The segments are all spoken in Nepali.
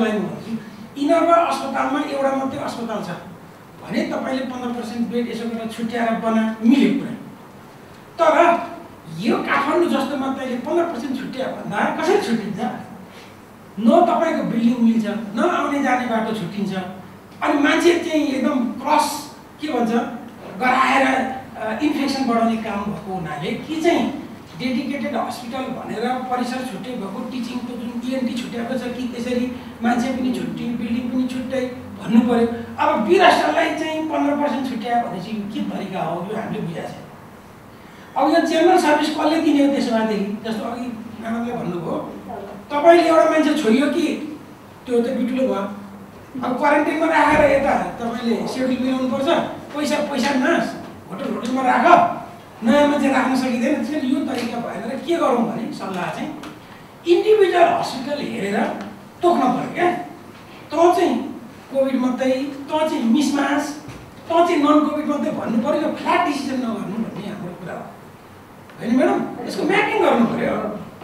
जनतालाई भन्छु इनरवा अस्पतालमा एउटा मात्रै अस्पताल छ भने तपाईले 15% बेड यसो गरेर छुट्याएर बना मिल्यो कुरा। तर यो काठमाडौँ जस्तोमा तैले 15% छुट्या भन्दा कसरी छुट्टिन्छ? न तपाईको बिल्डिङ मिल्छ, न आउने जाने बाटो छुट्टिन्छ, अनि मान्छे चाहिँ एकदम क्रस के भन्छ गराएर इन्फेक्सन बढाउने काम भएको हुनाले कि चाहिँ डेडिकेटेड हस्पिटल भनेर परिसर छुट्टै भएको टिचिङको जुन ईएनटी छुट्याएको छ कि त्यसरी मान्छे पनि छुट्टी बिल्डिङ पनि छुट्टै भन्नु पर्यो। अब वीरराष्ट्रलाई चाहिँ 15% छुट्यायो भनेपछि के तरिका हो यो हामीले बुझाएको छैन। अब यो जेनरल सर्भिस कसले दिने हो त्यसमादेखि? जस्तो अघि म्याडमले भन्नुभयो तपाईले एउटा मान्छे छोइयो कि त्यो त बिटुलो भयो। अब क्वारेन्टाइनमा राखेर यता तपाईले सेड्युल मिलाउनु पर्छ, पैसा नास होटलमा राख, नयाँ मान्छे राख्न सकिँदैन। त्यसैले यो तरिका भएन र के गरौँ भने सल्लाह चाहिँ इन्डिभिजुअल हस्पिटल हेरेर तोक्न पर्यो क्या। त चाहिँ कोभिड मात्रै, त चाहिँ मिसमास, त चाहिँ नन कोभिड मात्रै भन्नु पर्यो। यो फ्ल्याट डिसिजन नगर्नु भन्ने हाम्रो कुरा हो होइन म्याडम? यसको म्यापिङ गर्नु पर्यो।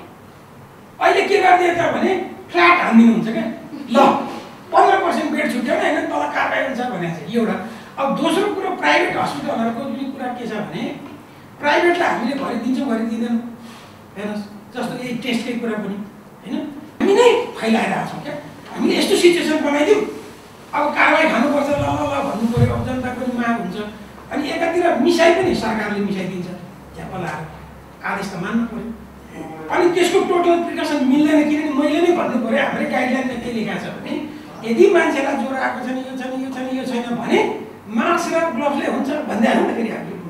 अहिले के गरिदिए त भने फ्ल्याट हानिदिनु हुन्छ क्या। ल 15% बेड छुट्याउन होइन तल कारबाही हुन्छ भनेको छ एउटा। अब दोस्रो कुरो प्राइभेट हस्पिटलहरूको जुन कुरा के छ भने प्राइभेटलाई हामीले भरिदिन्छौँ भरिदिँदैनौँ हेर्नुहोस्। जस्तो यही टेस्टकै कुरा पनि होइन हामी नै फैलाइरहेको छौँ क्या। हामीले यस्तो सिचुएसन बनाइदिउँ अब कारबाही खानुपर्छ ल ल ल भन्नु पऱ्यो। अब जनताको पनि माग हुन्छ अनि एकातिर मिसाइ पनि सरकारले मिसाइदिन्छ झ्याप्प लाएर आदेश त मान्नु पऱ्यो। अनि त्यसको टोटल प्रिकसन मिल्दैन किनभने मैले नै भन्नु पऱ्यो। हाम्रै गाइडलाइनमा के लेखाएको छ भने यदि मान्छेलाई ज्वरो आएको छ नि यो छ नि यो छ नि यो छैन भने मास्क र ग्लोभ्सले हुन्छ भन्दै हाल्नु न। फेरि हामीले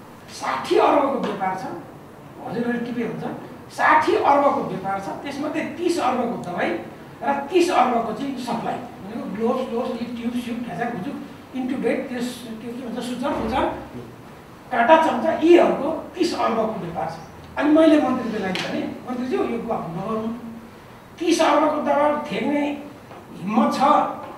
60 अर्बको व्यापार छ हजुरहरूले टिपे हुन्छ। 60 अर्बको व्यापार छ, त्यसमध्ये 30 अर्बको दबाई र 30 अर्बको चाहिँ सप्लाई भनेको ग्लोभ्स ट्युब ठ्याचा खुचुक इन्टुबेट त्यो के भन्छ सुचर काटा चम्चा यीहरूको 30 अर्बको व्यापार छ। अनि मैले मन्त्रीले लागि भने मन्त्रीज्यू यो गफ नगर्नु, 30 अर्बको दबाई थ्याक्ने हिम्मत छ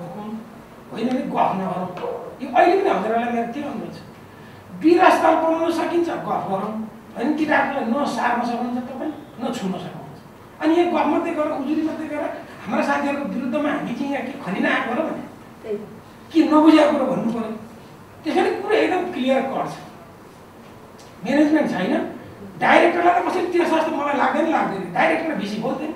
होइन भने गफ नगरौँ। यो अहिले पनि हजुरहरूलाई मेरो के अनुरोध छ, वीर अस्पताल बनाउन सकिन्छ गफ गरौँ होइन। ती डाक्टरलाई न सार्न सक्नुहुन्छ तपाईँ न छुन सक्नुहुन्छ। अनि यो गफ मात्रै गरेर उजुरी मात्रै गरेर हाम्रा साथीहरूको विरुद्धमा हामी चाहिँ यहाँ के खनिन आएको हो भने के नबुझेको कुरो भन्नु पऱ्यो। त्यसैले कुरो एकदम क्लियर कट छ। म्यानेजमेन्ट छैन। डाइरेक्टरलाई त कसरी तिर्छ जस्तो मलाई लाग्दैन। डाइरेक्टर भिसी बोल्दैन।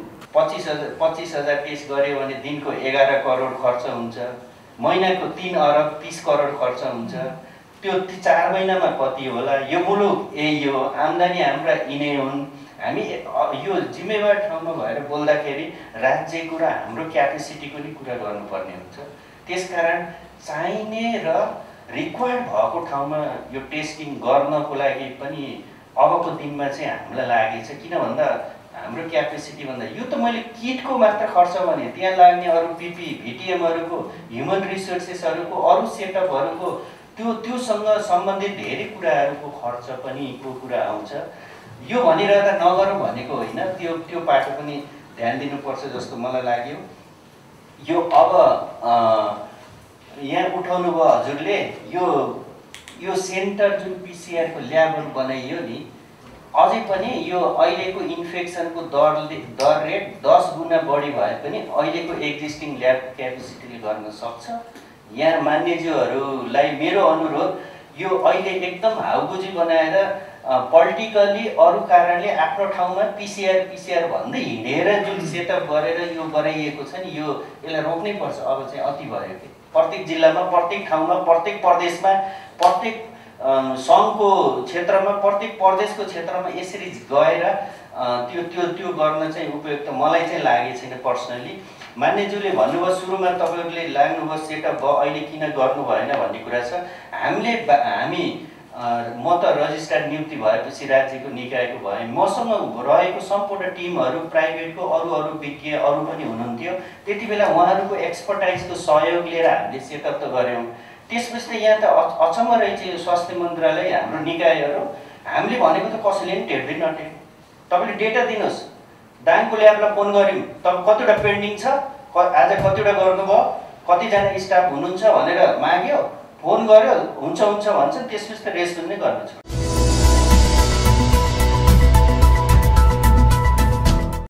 25,000 केस गऱ्यो भने दिनको 11 करोड खर्च हुन्छ, महिनाको 3 अरब 30 करोड खर्च हुन्छ। त्यो 4 महिनामा कति होला? यो मुलुक यही हो, आम्दानी हाम्रा यिनै हुन्। हामी यो जिम्मेवार ठाउँमा भएर बोल्दाखेरि राज्यको र हाम्रो क्यापेसिटीको नि कुरा गर्नुपर्ने हुन्छ। त्यसकारण चाहिने र रिक्वायर्ड भएको ठाउँमा यो टेस्टिङ गर्नको लागि पनि अबको दिनमा चाहिँ हामीलाई लागेछ। किन भन्दा हाम्रो क्यापेसिटी भन्दा यो त मैले किटको मात्र खर्च भने त्यहाँ लाग्ने अरू पिपी भिटिएमहरूको ह्युमन रिसोर्सेसहरूको अरू सेटअपहरूको त्योसँग सम्बन्धित धेरै कुराहरूको खर्च पनि को कुरा आउँछ। यो भनिरहँदा नगरौँ भनेको होइन, त्यो पाटो पनि ध्यान दिनुपर्छ जस्तो मलाई लाग्यो। यो अब यहाँ उठाउनु भयो हजुरले यो सेन्टर जुन पिसिआरको ल्याबहरू बनाइयो नि, अझै पनि यो अहिलेको इन्फेक्सनको दर रेट 10 गुणा बढी भए पनि अहिलेको एक्जिस्टिङ ल्याब क्यापेसिटीले गर्न सक्छ। यहाँ मान्यज्यूहरूलाई मेरो अनुरोध, यो अहिले एकदम हाउगुजी बनाएर पोलिटिकली अरू कारणले आफ्नो ठाउँमा पिसिआर भन्दै हिँडेर जुन सेटअप गरेर यो गराइएको छ नि, यसलाई रोक्नै पर्छ। अब चाहिँ अति भयो कि प्रत्येक जिल्लामा, प्रत्येक ठाउँमा, प्रत्येक प्रदेशमा, प्रत्येक सङ्घको क्षेत्रमा, प्रत्येक प्रदेशको क्षेत्रमा यसरी गएर त्यो गर्न चाहिँ उपयुक्त मलाई चाहिँ लागेको छैन पर्सनली। मान्यज्यूले भन्नुभयो सुरुमा तपाईँहरूले लाग्नुभयो सेटअप भयो, अहिले किन गर्नु भएन भन्ने कुरा छ। म त रजिस्ट्रार नियुक्ति भएपछि राज्यको निकायको भएँ, मसँग रहेको सम्पूर्ण टिमहरू प्राइभेटको अरू विज्ञ अरू पनि हुनुहुन्थ्यो। त्यति बेला उहाँहरूको एक्सपर्टाइजको सहयोग लिएर हामीले सेटअप त गऱ्यौँ। त्यसपछि त यहाँ त अचम्म रहेछ यो स्वास्थ्य मन्त्रालय हाम्रो निकायहरू। हामीले भनेको त कसैले पनि टेर्दै नटेर्नु। तपाईँले डेटा दिनुहोस्, दाङको ल्याबलाई फोन गऱ्यौँ, तपाईँ कतिवटा पेन्डिङ छ, आज कतिवटा गर्नुभयो, कतिजना स्टाफ हुनुहुन्छ भनेर माग्यो, फोन गर्यो, हुन्छ भन्छन्, त्यसपछि त रेस्पोन्स नै गर्न छोड्यो।